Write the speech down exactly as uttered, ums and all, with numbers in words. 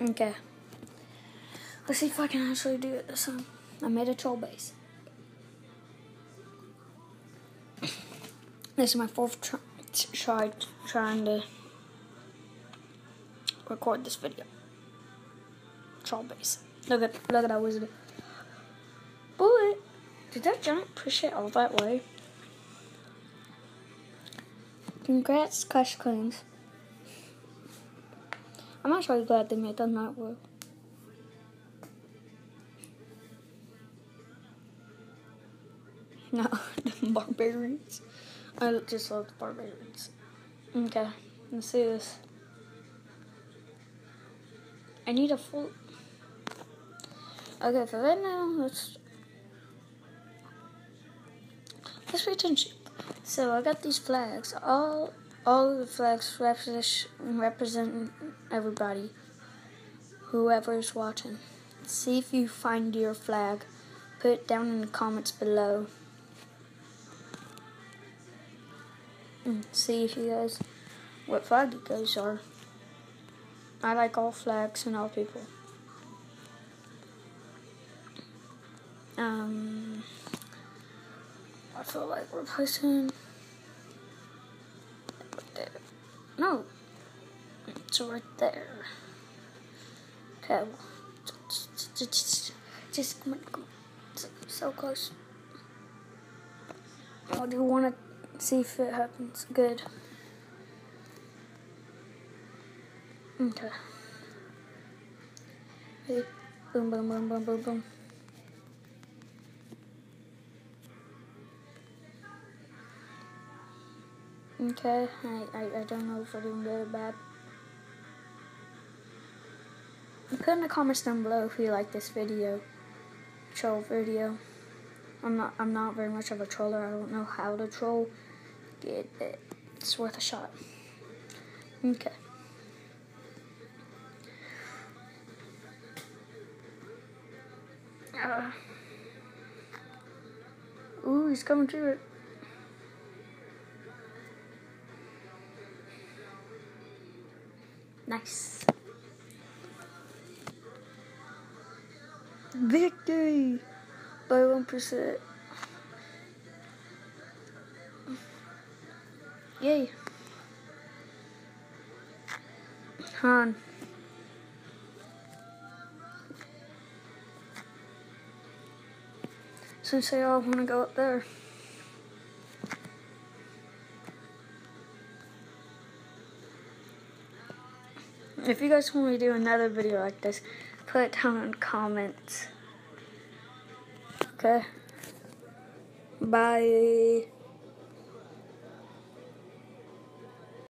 Okay. Let's see if I can actually do it this time. I made a troll base. This is my fourth try, try trying to record this video. Troll base. Look at look at that wizard. Boy, did that giant push it all that way? Congrats, Clash Claims. I'm actually glad they made that not work. No, the barbarians. I just love the barbarians. Okay, let's see this. I need a full. Okay, for right now, let's let's pay attention. So I got these flags. All all of the flags represent represent everybody, whoever is watching. See if you find your flag. Put it down in the comments below. And see if you guys what flag you guys are. I like all flags and all people. Um, I feel like we're placing right there. No, it's right there. Okay, just, just, just come on, come on. So, so close. I do want to see if it happens. Good. Okay. Ready? Boom, boom, boom, boom, boom, boom. Okay, I, I, I don't know if I'm doing good or bad. Put in the comments down below if you like this video, troll video. I'm not I'm not very much of a troller. I don't know how to troll. It, it, it's worth a shot. Okay. Uh, ooh, he's coming through it. Nice. Victory by one percent. Yay. Han. Since they all want to go up there. If you guys want me to do another video like this, put it down in the comments. Okay? Bye.